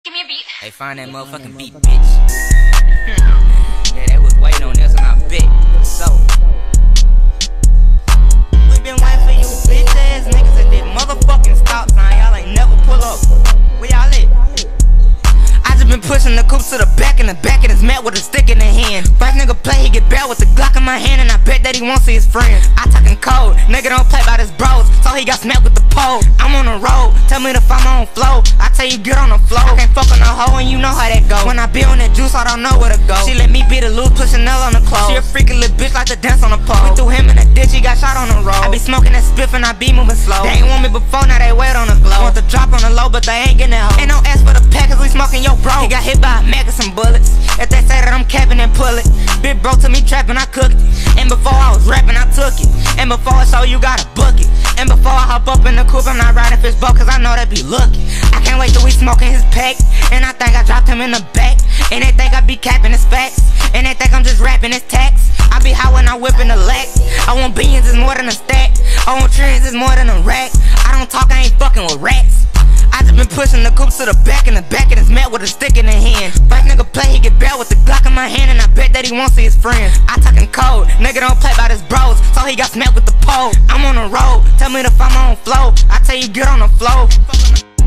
Give me a beat. Hey, find that motherfucking beat, bitch. Yeah, they was waiting on this and I bet. So, we been waiting for you bitch ass niggas at that motherfucking stop sign. Y'all ain't never pull up. Where y'all at? I just been pushing the coupe to the back, and the back of his mat with a stick in the hand. First nigga play, he get bad with the Glock in my hand, and I bet that he won't see his friends. I talkin' cold, nigga don't play by his bros, so he got smacked with the pole. I'm on the road, tell me to find my own flow. I tell you get on the floor, I can't fuck on a hoe, and you know how that go. When I be on that juice, I don't know where to go. She let me be the loose, put Chanel on the clothes. She a freaky little bitch like to dance on the pole. We threw him in the ditch, he got shot on the road. I be smoking that spliff and I be moving slow. They ain't want me before, now they wait on the glow. Want the drop on the low, but they ain't getting that hoe. Ain't no ass for the pack, cause we smoking your bro. He got hit by a Mac and some bullets. If they say that I'm capping, then pull it. Big bro to me trapping, I cooked it. And before I was rapping, I took it. And before I show you gotta book it. And before I hop up in the coupe, I'm not riding fishbowl, cause I know they be looking. I can't wait till we smoking his pack. And I think I dropped him in the back. And they think I be capping his facts. And they think I'm just rapping his tax. I be high when I whipping the lax. I want billions, is more than a stack. I want trillions, is more than a rack. I don't talk, I ain't fucking with rats. I just been pushing the coupe to the back, and the back of his mat with a stick in the hand. First nigga play, he get bad with the Glock in my hand, and I bet that he won't see his friends. I talkin' cold, nigga don't play by his bros, so he got smacked with the pole. I'm on the road, tell me to find my own flow. I tell you get on the flow.